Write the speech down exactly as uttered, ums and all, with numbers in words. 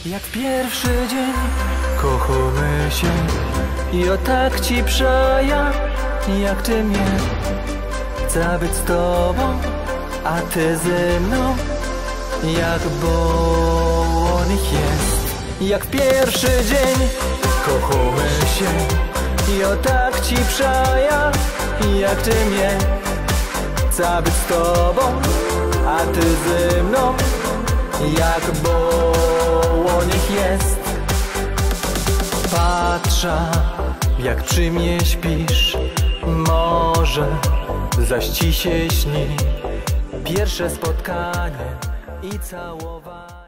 Jak pierwszy dzień kochamy się i o tak ci przeja, jak ty mnie. Chcę być z tobą, a ty ze mną, jak błonych jest. Jak pierwszy dzień kochamy się i o tak ci przeja, jak ty mnie. Chcę być z tobą, a ty ze mną, jak błonych jest. Patrzę, jak przy mnie śpisz, może zaś ci się śni pierwsze spotkanie i całowanie.